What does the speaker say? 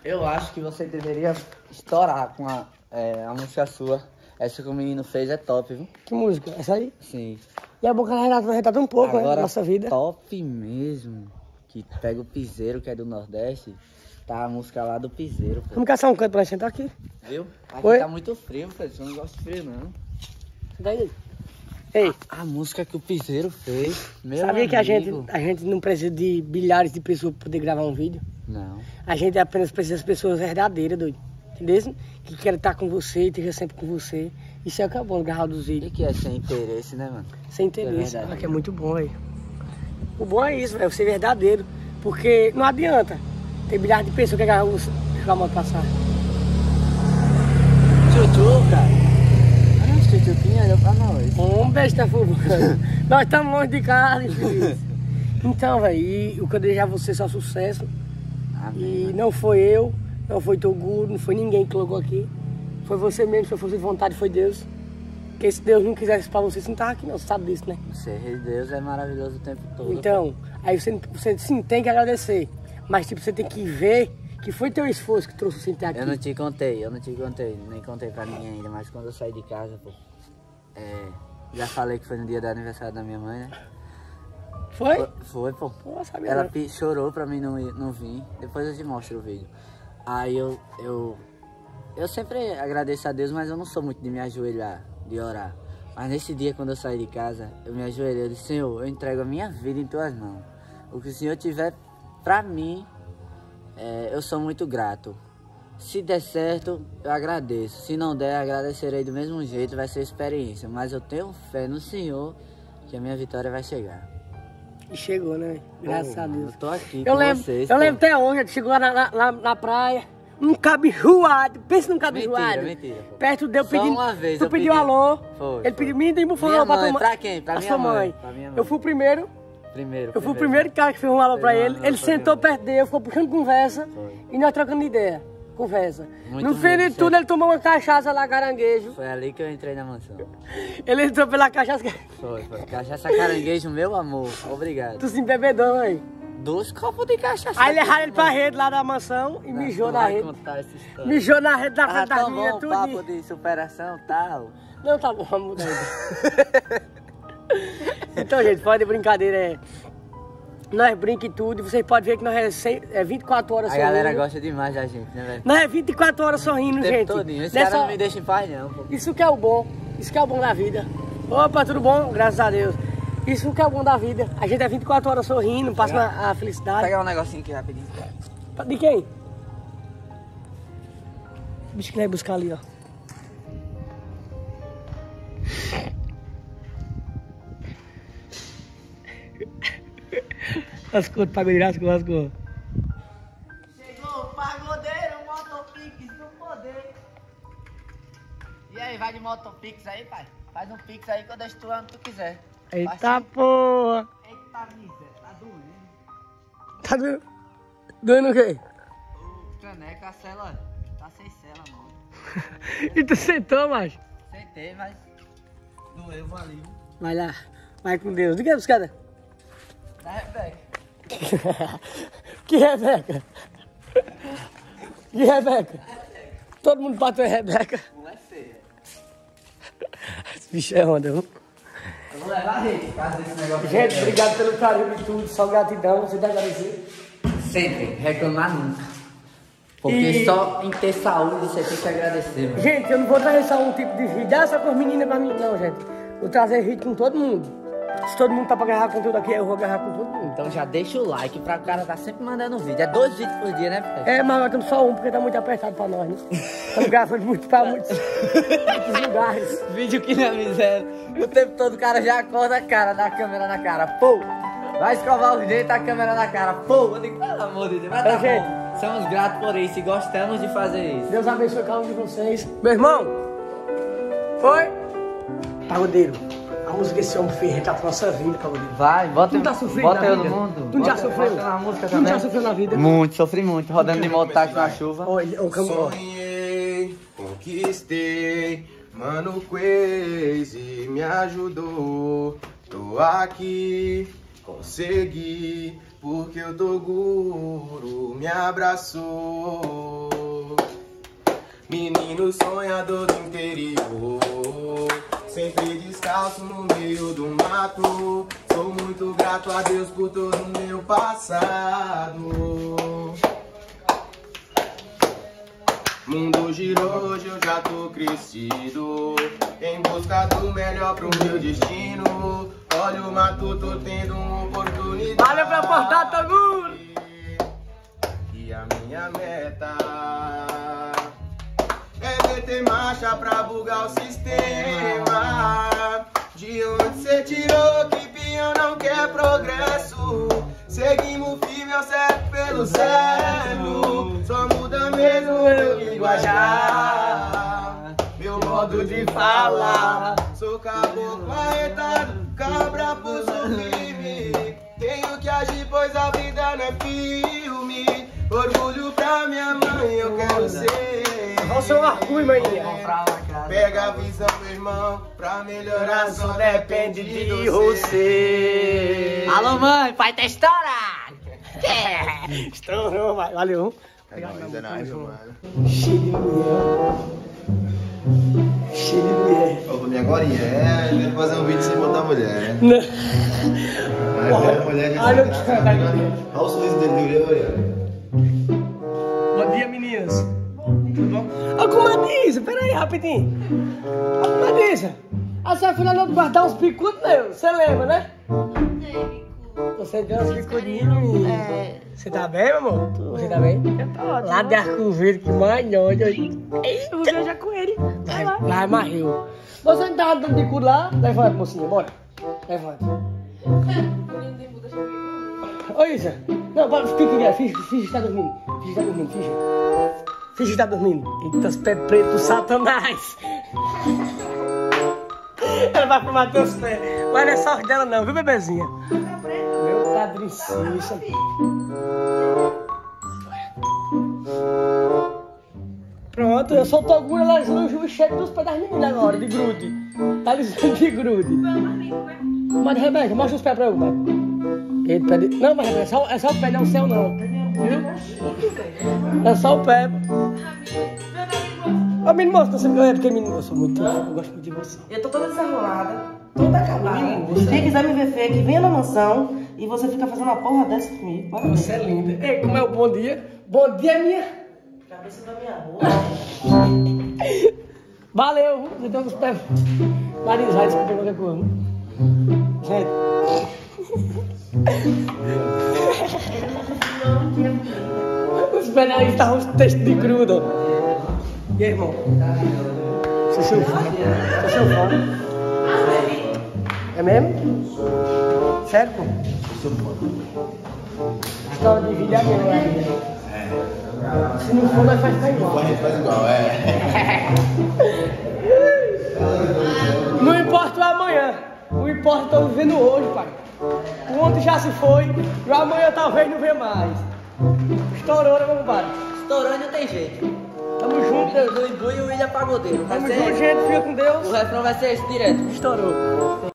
Eu acho que você deveria estourar com a música sua. Essa que o menino fez é top, viu? Que música? Essa aí? Sim. E a boca retratada um pouco, Agora, né? Da nossa vida. top mesmo. Que pega o piseiro, que é do Nordeste. Tá a música lá do piseiro, pô. Vamos caçar um canto pra sentar aqui? Viu? Aqui Oi? tá muito frio, Fred. Eu não gosto de frio, não. Senta aí. Ei, A música que o piseiro fez, meu sabia que amigo. a gente não precisa de bilhares de pessoas pra poder gravar um vídeo? Não. A gente apenas precisa das pessoas verdadeiras, doido. Entendeu? Que querem estar com você, esteja sempre com você. Isso é o que é bom, gravar dos E vídeos. que é sem interesse, né, mano? Sem interesse. verdade. Que é muito bom, velho. O bom é isso, velho, ser verdadeiro. Porque não adianta. Tem bilhares de pessoas que querem gravar a moto passar. Tchutchu, cara. Ah, Tchutchuquinha olhou pra nós. Um beijo, tá fofo. Nós estamos longe de casa, infeliz. Então, velho, e o que eu desejo a você só sucesso. Amém. E não foi eu, não foi Toguro, não foi ninguém que colocou aqui. Foi você mesmo, se fosse de vontade, foi Deus. Porque se Deus não quisesse pra você, você não tava aqui não, você sabe disso, né? Ser rei de Deus é maravilhoso o tempo todo. Então, aí você sim tem que agradecer. Mas tipo, você tem que ver que foi teu esforço que trouxe você até aqui. Eu não te contei, nem contei pra ninguém ainda, mas quando eu saí de casa, pô, já falei que foi no dia do aniversário da minha mãe, né? Foi? Foi, pô. Pô, sabia Ela não. chorou pra mim não vir, depois eu te mostro o vídeo. Aí eu sempre agradeço a Deus, mas eu não sou muito de me ajoelhar, de orar. Mas nesse dia, quando eu saí de casa, eu me ajoelhei, eu disse, Senhor, eu entrego a minha vida em tuas mãos. O que o Senhor tiver pra mim, eu sou muito grato. Se der certo, eu agradeço. Se não der, agradecerei do mesmo jeito, vai ser experiência. Mas eu tenho fé no Senhor que a minha vitória vai chegar. E chegou, né? Graças a Deus. Eu tô aqui Eu com lembro, vocês. eu lembro até hoje, a gente chegou lá na praia, um cabo enjoado, pensa num cabo enjoado. Mentira, pô. Perto deu Só pedindo. uma vez Tu eu pediu pedi. alô. Foi, Ele foi. pediu, me deu um Minha alô pra mãe, tua pra quem? Pra a minha sua mãe. Pra minha mãe. Eu fui o primeiro. Primeiro. Eu fui o primeiro cara que fez um alô pra Fez um ele. alô Ele pra sentou minha perto dele, ficou puxando conversa. Foi. E nós trocando ideia. Conversa. Muito No fim de mesmo, tudo, certo. ele tomou uma cachaça lá, caranguejo. Foi ali que eu entrei na mansão. Ele entrou pela cachaça. Foi. Cachaça caranguejo, meu amor. Obrigado. Tu se embebedou, aí. 2 copos de cachaça. Aí levaram ele pra rede lá da mansão e mijou na rede. Contar essa história. Mijou na rede da Ah, frente das tão meninas, bom, tudo. papo de superação e tal. Não, tá bom, vamos mudar aí. Então, gente, fora de brincadeira, nós brinca e tudo, e vocês podem ver que nós é 24 horas A sorrindo. galera gosta demais da gente, né, velho? Nós é 24 horas sorrindo, O tempo gente. todinho. Esse Nessa- cara não me deixa em paz, não, pô. Isso que é o bom, isso que é o bom da vida. Opa, tudo bom? Graças a Deus. Isso que é o bom da vida. A gente é 24 horas sorrindo, passa a felicidade. Pegar um negocinho aqui rapidinho. De quem? O bicho que vai buscar ali, ó. Lascou, pagou de graça, lascou. Chegou o pagodeiro, Motopix do poder. E aí, vai de Motopix aí, pai? Faz um pix aí que eu deixo tu onde tu quiser. Eita porra. Eita miséria, tá doendo. Tá doendo o quê? O caneca, a cela, tá sem cela, mano. E tu sentou, macho? Sentei, mas doeu, valeu. Vai lá, vai com Deus. De que é buscada? Da Rebeca. Que Rebeca? Que Rebeca? Todo mundo bateu em Rebeca. Mulher feia. Esse bicho é onda, viu? Eu vou levar a gente, por causa desse negócio. Gente, obrigado pelo carinho e tudo. Só gratidão, você deve agradecer. Sempre, reclamar nunca. Porque E- só em ter saúde você tem que agradecer, mano. Gente, eu não vou trazer só um tipo de vídeo, só com as meninas pra mim, não, gente. Vou trazer vídeo com todo mundo. Se todo mundo tá pra agarrar conteúdo aqui, eu vou agarrar com todo mundo. Então já deixa o like pra o cara tá sempre mandando vídeo. É 2 vídeos por dia, né, pai? É, mas agora estamos só um, porque tá muito apertado pra nós, né? Estamos gravando muito pra muitos lugares. Vídeo que na miséria. O tempo todo o cara já acorda a cara, dá a câmera na cara. Pô! Vai escovar os dentes, a câmera na cara. Pô! Eu digo, pelo amor de Deus, mas tá gente. bom. Somos gratos por isso e gostamos de fazer isso. Deus abençoe cada um de vocês. Meu irmão! Oi? Pagodeiro, a música que esse homem fez retrata a nossa vida, Pagodeiro. Vai, bota, Tu não tá sofrendo bota na eu vida? no mundo. Tu não já Bota- sofreu? bota na música Tu não também. já sofreu na vida? Muito, sofri muito, rodando de mototáxi na chuva. Olha, o campo. Sonhei, conquistei, Mano Crazy me ajudou. Tô aqui, consegui, porque o Toguro me abraçou. menino sonhador do interior, sempre descalço no meio do mato. Sou muito grato a Deus por todo o meu passado. Mundo girou, hoje eu já tô crescido, em busca do melhor pro meu destino. Olha o matuto tendo uma oportunidade. Valeu pela portada, todo mundo! E a minha meta é meter marcha pra bugar o sistema. De onde cê tirou que pinhão não quer progresso? Seguimos firme ao certo pelo certo. Só muda mesmo meu linguajar, meu modo de falar. Sou caboclo arretado, cabra pulso firme. Tenho que agir pois a vida não é filme. Orgulho pra minha mãe eu quero ser. Olha o seu arco, maninha. Pega a visão, meu irmão, pra melhorar só depende de você. Alô, mãe, pai tá estourado! Estourou, vai. Valeu. É nóis, mano. Cheio de mulher. Cheio de mulher. Ô, minha agorinha, tem que fazer um vídeo sem botar mulher. Não. Mulher já Olha o se que graça. tá aqui. Olha o sorriso dele, olha. Bom dia, meninas. Tudo bom? Ô, comadriça, peraí, rapidinho. Ô, comadriça, a senhora foi lá no guardar uns picudos, né? Você lembra, né? Você deu uns picudinhos. Você tá bem, meu amor? Você tá bem? Lá de Arco Verde, que mais longe. Eu vou viajar com ele. Lá é Marril. Você não tava dando picudo lá? Levanta, mocinha, bora. Levanta. Ô, Isa. Não, bora, fica aqui, finge que tá dormindo. Finge que tá dormindo, finge. Finge que tá dormindo. Eita, os pés pretos, Satanás. Ela vai pro Matheus pés. Mas não é sorte dela não, viu, bebezinha? Meu padrincício. Pronto, eu só tô agulha lá no cheiro dos pés das meninas agora, de grude. Tá lisando de grude. Mas, Rebeca, mostra os pés pra eu, vai. Ele pede... Não, mas Rebeca, é só o pé, não é o céu não. Viu? É só o pé. Ô, menino, moço, você me porque menino, eu sou muito, eu gosto muito de você. Eu tô toda desenrolada, toda acabada. Quem quiser me ver feio, que venha na mansão e você fica fazendo uma porra dessa comigo. Bora ver. Você é linda. Ei, como é o bom dia? Bom dia, minha. Cabeça da minha rua. Valeu, você tem uns pés. Marinhos, vai desculpa qualquer coisa. Gente. Os pés aí estavam os textos de crudo. E aí, irmão? Você é seu fã? Você é seu fã? É mesmo? Sério, pô? História de vida é mesmo, né? Se não for, nós faz ficar igual. Faz igual, Não importa o amanhã, o importa estamos vivendo hoje, pai. O ontem já se foi, e o amanhã talvez não venha mais. Estourou, né, meu compadre? Estourou e não tem jeito. Tamo junto, Do Imbu e o William Pagodeiro. tamo junto, gente, fica com Deus. O refrão vai ser esse direto. Estourou.